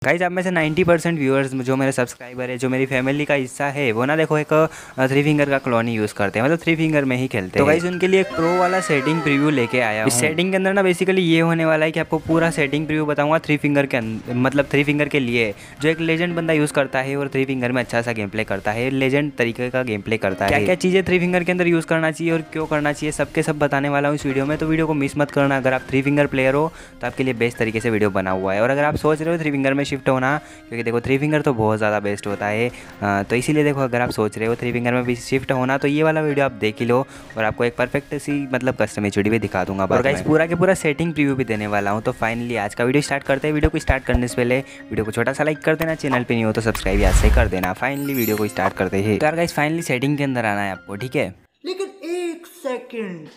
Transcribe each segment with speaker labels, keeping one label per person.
Speaker 1: Guys आप में से 90% व्यूअर्स जो मेरे सब्सक्राइबर है, जो मेरी फैमिली का हिस्सा है, वो ना देखो एक 3 फिंगर का क्लॉन ही यूज़ करते हैं, मतलब 3 फिंगर में ही खेलते हैं। तो गाइस उनके लिए एक प्रो वाला सेटिंग प्रीव्यू लेके आया हूं। इस सेटिंग के अंदर ना बेसिकली ये होने वाला है कि आपको पूरा सेटिंग प्रीव्यू बताऊंगा 3 फिंगर के मतलब 3 फिंगर के लिए, जो एक लेजेंड बंदा यूज़ करता है और 3 फिंगर में अच्छा सा गेम प्ले करता है, लेजेंड तरीके का गेम प्ले करता है। क्या क्या चीज़ें 3 फिंगर के अंदर यूज़ करना चाहिए और क्यों करना चाहिए, सबके सब बताने वाला हूँ इस वीडियो में। तो वीडियो को मिस मत करना। अगर आप 3 फिंगर प्लेयर हो तो आपके लिए बेस्ट तरीके से वीडियो बना हुआ है। और अगर आप सोच रहे हो 3 फिंगर में शिफ्ट होना, क्योंकि देखो 3 फिंगर तो बहुत ज़्यादा बेस्ट होता है, तो इसीलिए देखो अगर आप सोच रहे हो 3 फिंगर में भी शिफ्ट होना, तो ये वाला वीडियो आप देख ही लो और आपको एक परफेक्ट सी मतलब कस्टम एचडी भी दिखा दूंगा। और गाइस पूरा के पूरा सेटिंग प्रीव्यू भी देने वाला हूँ। तो फाइनली आज का वीडियो स्टार्ट करते हैं। वीडियो को स्टार्ट करने से पहले वीडियो को छोटा सा लाइक कर देना, चैनल पे नहीं हो तो सब्सक्राइब याद से कर देना। फाइनली वीडियो को स्टार्ट करते हैं। तो यार गाइस फाइनली सेटिंग के अंदर आना है आपको, ठीक है?
Speaker 2: लेकिन एक सेकंड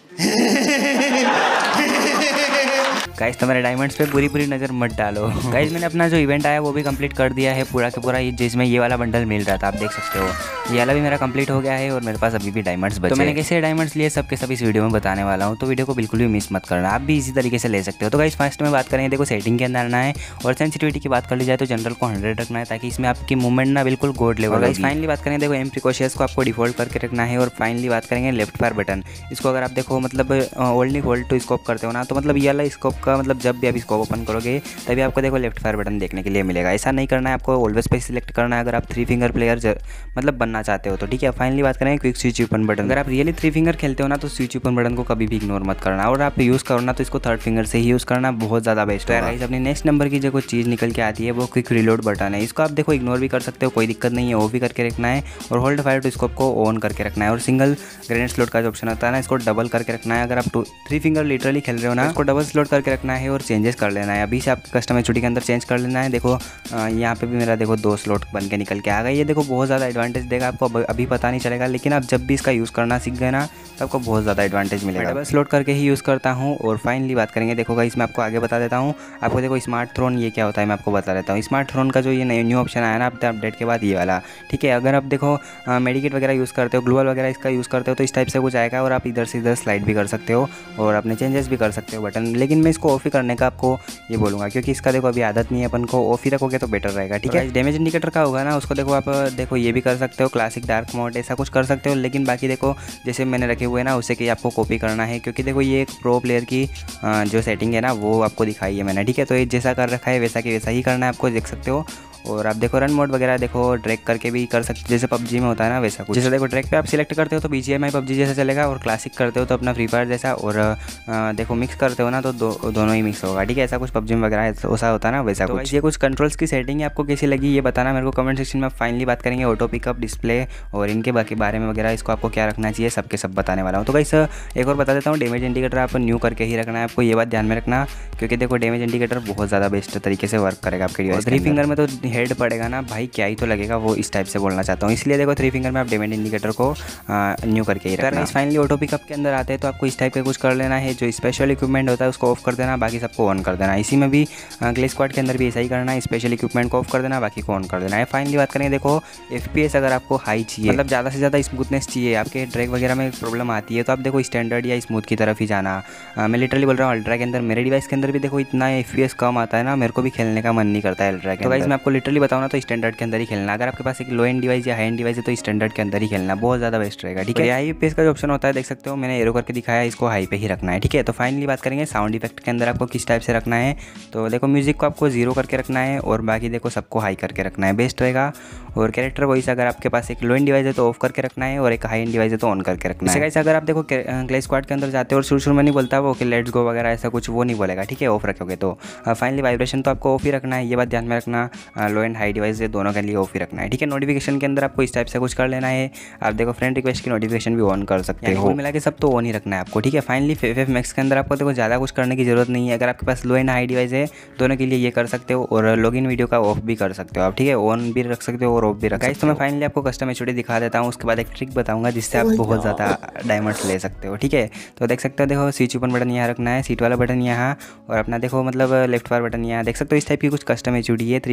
Speaker 1: गाइस तो मेरे डायमंड्स पे पूरी नज़र मत डालो। गाइस मैंने अपना जो इवेंट आया वो भी कंप्लीट कर दिया है पूरा के पूरा, जिसमें ये वाला बंडल मिल रहा था, आप देख सकते हो। ये वाला भी मेरा कंप्लीट हो गया है और मेरे पास अभी भी डायमंड्स बचे। तो मैंने कैसे डायमंड्स लिए सबके सब इस वीडियो में बताने वाला हूँ, तो वीडियो को बिल्कुल भी मिस मत करना, आप भी इसी तरीके से ले सकते हो। तो गाइस फर्स्ट में बात करेंगे, देखो सेटिंग के अंदर आना है और सेंसिटिविटी की बात कर ली जाए तो जनरल को 100 रखना है, ताकि इसमें आपकी मूवमेंट ना बिल्कुल गोड लेवल। गाइस फाइनली बात करेंगे, देखो एम प्रिकॉशियस को आपको डिफॉल्ट करके रखना है। और फाइनली बात करेंगे लेफ्ट फायर बटन, इसको अगर आप देखो मतलब ओनली होल्ड टू स्कोप करते हो ना, तो मतलब ये वाला स्कोप का मतलब जब भी आप स्कोप ओपन करोगे तभी आपको देखो लेफ्ट फायर बटन देखने के लिए मिलेगा। ऐसा नहीं करना है, आपको ऑलवेज पे सिलेक्ट करना है अगर आप 3 फिंगर प्लेयर मतलब बनना चाहते हो तो, ठीक है। फाइनली बात करेंगे क्विक स्विच ओपन बटन, अगर आप रियली 3 फिंगर खेलते हो ना तो स्विच ओपन बटन को कभी भी इग्नोर मत करना, और आप यूज़ करो ना तो इसको 3rd फिंगर से ही यूज़ करना, बहुत ज़्यादा बेस्ट है। गाइस अपनी नेक्स्ट नंबर की जो कोई चीज़ निकल के आती है वो क्विक रिलोड बटन है, इसको आप देखो इग्नोर भी कर सकते हो, कोई दिक्कत नहीं है, वो भी करके रखना है। और होल्ड फायर टू स्कोप को ऑन करके रखना है। और सिंगल ग्रेनेड स्लॉट का जो ऑप्शन होता है ना, इसको डबल करके रखना है। अगर आप 3 फिंगर लिटरली खेल रहे हो ना, इसको डबल स्लॉट करके रखना है और चेंजेस कर लेना है। अभी से आपके कस्टम एचडी के अंदर चेंज कर लेना है। देखो यहाँ पे भी मेरा देखो 2 स्लॉट बन के निकल के आ गए। ये देखो बहुत ज़्यादा एडवांटेज देगा आपको, अभी पता नहीं चलेगा, लेकिन आप जब भी इसका यूज़ करना सीख गए ना तो आपको बहुत ज़्यादा एडवांटेज मिलेगा। डबल स्लॉट करके ही यूज़ करता हूँ। और फाइनली बात करेंगे, देखो गाइस मैं आपको आगे बता देता हूँ। आपको देखो स्मार्ट थ्रोन ये क्या होता है मैं आपको बता देता हूँ। स्मार्ट थ्रोन का जो ये न्यू ऑप्शन आया ना अपडेट के बाद, ये वाला, ठीक है। अगर आप देखो मेडिकेट वगैरह यूज़ करते हो, ग्लोबल वगैरह इसका यूज़ करते हो, तो इस टाइप से कुछ आएगा और आप इधर से इधर स्लाइड भी कर सकते हो और अपने चेंजेस भी कर सकते हो बटन। लेकिन मैं इसको ऑफ ही करने का आपको ये बोलूँगा, क्योंकि इसका देखो अभी आदत नहीं है अपन को, ऑफ ही रखोगे तो बेटर रहेगा, ठीक है। डैमेज इंडिकेटर का होगा ना, उसको देखो आप देखो ये भी कर सकते हो, क्लासिक डार्क मोड ऐसा कुछ कर सकते हो। लेकिन बाकी देखो जैसे मैंने रखे हुए ना उसे कि आपको कॉपी करना है, क्योंकि देखो ये एक प्रो प्लेयर की जो सेटिंग है ना वो आपको दिखाई है मैंने, ठीक है। तो ये जैसा कर रखा है वैसा कि वैसा ही करना है आपको, देख सकते हो। और आप देखो रन मोड वगैरह देखो ड्रैग करके भी कर सकते हो, जैसे पबजी में होता है ना वैसा कुछ। जैसे देखो ड्रैग पे आप सिलेक्ट करते हो तो BGMI पबजी जैसा चलेगा, और क्लासिक करते हो तो अपना फ्री फायर जैसा, और देखो मिक्स करते हो ना तो दोनों ही मिक्स होगा, ठीक है। ऐसा कुछ पबजी में वगैरह ऐसा होता है ना वैसा कुछ। ये कुछ कंट्रोल्स की सेटिंग है, आपको कैसी लगी ये बताना मेरे को कमेंट सेक्शन में। फाइनली बात करेंगे ऑटो पिकअप, डिस्प्ले और इनके बाकी बारे में वगैरह, इसको आपको क्या रखना चाहिए सबके सब बताने वाला हूँ। तो गाइस एक और बता देता हूँ, डैमेज इंडिकेटर आप न्यू करके ही रखना है, आपको ये बात ध्यान में रखना, क्योंकि देखो डैमेज इंडिकेटर बहुत ज़्यादा बेस्ट तरीके से वर्क करेगा आपके डिवाइस। 3 फिंगर में तो हेड पड़ेगा ना भाई, क्या ही तो लगेगा, वो इस टाइप से बोलना चाहता हूँ। इसलिए देखो 3 फिंगर में आप डैमेज इंडिकेटर को न्यू करके ही रखना। फाइनली ऑटो पिकअप के अंदर आते हैं तो आपको इस टाइप का कुछ कर लेना है, जो स्पेशल इक्विपमेंट होता है उसको ऑफ कर देना, बाकी सबको ऑन कर देना। इसी में भी क्ले स्क्वाड के अंदर भी ऐसा ही करना है, स्पेशल इक्विपमेंट को ऑफ कर देना, बाकी को ऑन कर देना है। फाइनली बात करेंगे, देखो FPS अगर आपको हाई चाहिए, मतलब ज़्यादा से ज़्यादा स्मूथनेस चाहिए, आपके ड्रैग वगैरह में प्रॉब्लम आती है, तो आप देखो स्टैंडर्ड या स्मूथ की तरफ ही जाना। मैं लिटरली बोल रहा हूँ, अल्ट्रा के अंदर मेरे डिवाइस के अंदर भी देखो इतना FPS कम आता है ना, मेरे को भी खेलने का मन नहीं करता है अल्ट्रा के। तो गाइस मैं आपको लिटरली बताऊँ ना तो स्टैंडर्ड के अंदर ही खेलना। अगर आपके पास एक लो एंड डिवाइस या हाई एंड डिवाइस है तो स्टैंडर्ड के अंदर ही खेलना, बहुत ज़्यादा बेस्ट रहेगा, ठीक है। हाई FPS का जो ऑप्शन होता है देख सकते हो, मैंने एरो करके दिखाया, इसको हाई पे ही रखना है, ठीक है। तो फाइनली बात करेंगे साउंड इफेक्ट के अंदर आपको किस टाइप से रखना है। तो देखो म्यूजिक को आपको 0 करके रखना है और बाकी देखो सबको हाई करके रखना है, बेस्ट रहेगा। और कैरेक्टर वॉइस अगर आपके पास एक लो एंड डिवाइस है तो ऑफ करके रखना है, और एक हाई एंड डिवाइस है तो ऑन करके रखना है। अगर आप देखो क्ले स्क्वाड के अंदर जाते हो और शुरू में नहीं बोलता वो कि लेट्स गो वगैरह ऐसा कुछ, वो नहीं बोलेगा, ठीक है, ऑफ रखोगे तो। फाइनली वाइब्रेशन तो आपको ऑफ ही रखना है, ये बात ध्यान में रखना, लो एंड हाई डिवाइस दोनों के लिए ऑफ ही रखना है, ठीक है। नोटिफिकेशन के अंदर आपको इस टाइप से कुछ कर लेना है, आप देखो फ्रेंड रिक्वेस्ट की नोटिफिकेशन भी ऑन कर सकते हो, मिला के सब तो ऑन ही रखना है आपको, ठीक है। फाइनली FF मैक्स के अंदर आपको देखो ज़्यादा कुछ करने की जरूरत नहीं है, अगर आपके पास लो एंड हाई डिवाइस है दोनों के लिए ये कर सकते हो, और लॉगिन वीडियो का ऑफ भी कर सकते हो आप, ठीक है, ऑन भी रख सकते हो और ऑफ भी रख सकते हो। तो मैं फाइनली आपको कस्टम एचडी दिखा देता हूँ, उसके बाद एक ट्रिक बताऊंगा जिससे आप बहुत ज़्यादा डायमंड्स ले सकते हो, ठीक है। तो देख सकते हो, देखो स्विच ओपन बटन यहाँ रखना है, सीट वाला बटन यहाँ, और अपना देखो मतलब लेफ्ट फायर बटन यहाँ, देख सकते हो इस टाइप की कुछ कस्टम एचडी है 3 फिंगर की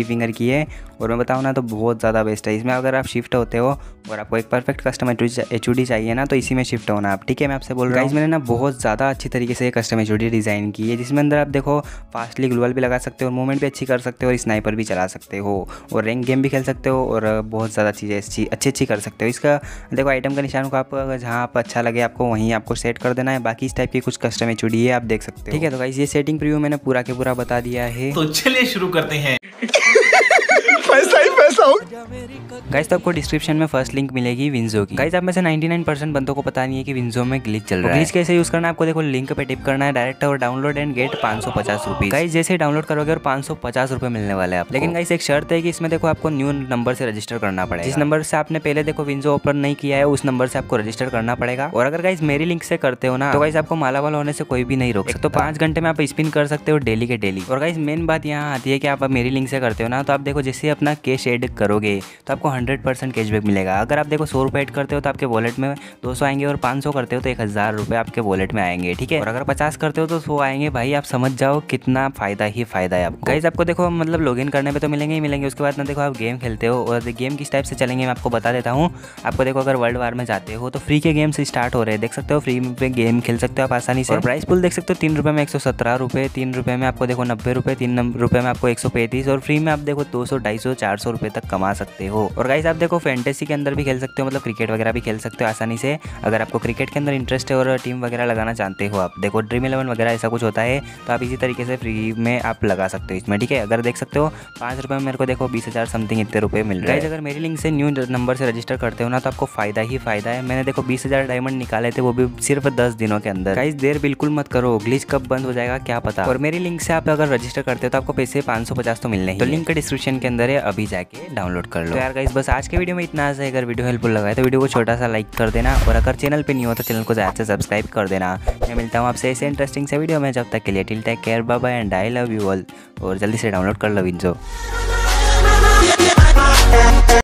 Speaker 1: की है और मैं बताऊँ ना तो बहुत ज़्यादा बेस्ट है। इसमें अगर आप शिफ्ट होते हो और आपको एक परफेक्ट कस्टम HUD चाहिए ना तो इसी में शिफ्ट होना आप, ठीक है। मैं आपसे बोल रहा हूँ मैंने ना बहुत ज़्यादा अच्छी तरीके से कस्टम HUD डिज़ाइन की है, जिसमें अंदर आप देखो फास्टली ग्लूवल भी लगा सकते हो और मूवमेंट भी अच्छी कर सकते हो और स्नाइपर भी चला सकते हो और रैंक गेम भी खेल सकते हो और बहुत ज़्यादा चीज़ें अच्छी कर सकते हो। इसका देखो आइटम का निशान को आप जहाँ आप अच्छा लगे आपको वहीं आपको सेट कर देना है। बाकी इस टाइप की कुछ कस्टम HUD है, आप देख सकते हो, ठीक है। तो गाइस ये सेटिंग प्रीव्यू मैंने पूरा के पूरा बता दिया है,
Speaker 3: तो चलिए शुरू करते हैं।
Speaker 2: पैसा ही पैसा हो।
Speaker 1: गाइस तो आपको डिस्क्रिप्शन में फर्स्ट लिंक मिलेगी विंजो की। गाइस आप में से 99% बंदों को पता नहीं है कि विंजो में ग्लिच चल रहा है। ग्लिच कैसे यूज करना है आपको देखो लिंक पे टिप करना है डायरेक्ट और download and get 550 rupees. Guys जैसे डाउनलोड करोगे और 550 रुपए मिलने वाले हैं आपको। लेकिन गाइस एक शर्त है कि इसमें देखो आपको न्यू नंबर से रजिस्टर करना पड़ेगा। जिस नंबर से आपने पहले देखो विंजो ओपन नहीं किया है उस नंबर से आपको रजिस्टर करना पड़ेगा। और अगर गाइस मेरी लिंक से करते हो ना तो गाइस आपको मालामाल होने से कोई भी नहीं रोक सकता। तो 5 घंटे में आप स्पिन कर सकते हो डेली के डेली। और गाइस मेन बात यहाँ आती है कि आप मेरी लिंक से करते हो ना तो आप देखो जैसे अपना कैश ऐड करोगे तो आपको 100% कैशबैक मिलेगा। अगर आप देखो 100 रुपये ऐड करते हो तो आपके वॉलेट में 200 आएंगे और 500 करते हो तो 1000 रुपये आपके वॉलेट में आएंगे, ठीक है। और अगर 50 करते हो तो 100 आएंगे। भाई आप समझ जाओ कितना फायदा ही फायदा है आपको। गाइस आपको देखो मतलब लॉगिन करने पे तो मिलेंगे ही मिलेंगे। उसके बाद ना देखो आप गेम खेलते हो और गेम किस टाइप से चलेंगे मैं आपको बता देता हूँ। आपको देखो अगर वर्ल्ड वार में जाते हो तो फ्री के गेम्स स्टार्ट हो रहे हैं, देख सकते हो। फ्री पे गेम खेल सकते हो आप आसानी से। और प्राइस पुल देख सकते हो 3 रुपये में 117 रुपये, 3 रुपये में आपको देखो 90 रुपये, 3 रुपये में आपको 135 और फ्री में आप देखो 200, 250, 400 रुपये तक कमा सकते हो। और गाइस आप देखो फैंटेसी के अंदर भी खेल सकते हो, मतलब क्रिकेट वगैरह भी खेल सकते हो आसानी से। अगर आपको क्रिकेट के अंदर इंटरेस्ट है और टीम वगैरह लगाना चाहते हो आप देखो ड्रीम 11 वगैरह ऐसा कुछ होता है तो आप इसी तरीके से फ्री में आप लगा सकते हो इसमें, ठीक है। अगर देख सकते हो 5 रुपये में मेरे को देखो 20,000 समथिंग इतने रुपये मिल रहे हैं। अगर मेरी लिंक से न्यू नंबर से रजिस्टर करते हो ना तो आपको फायदा ही फायदा है। मैंने देखो 20,000 डायमंड निकाले थे वो भी सिर्फ 10 दिनों के अंदर। गाइस देर बिल्कुल मत करो, ग्लिच कब बंद हो जाएगा क्या पता। और मेरी लिंक से आप अगर रजिस्टर करते हो तो आपको पैसे 550 तो मिलने ही। तो लिंक डिस्क्रिप्शन के अंदर है, अभी जाके डाउनलोड कर लो। तो यार गाइस बस आज के वीडियो में इतना है। अगर वीडियो हेल्पफुल लगा है तो वीडियो को छोटा सा लाइक कर देना और अगर चैनल पे नहीं हो तो चैनल को ज़्यादा से सब्सक्राइब कर देना। मैं मिलता हूँ आपसे ऐसे इंटरेस्टिंग से वीडियो में, जब तक के लिए till take care, bye bye and I love you all. और जल्दी से डाउनलोड कर लो विंजो।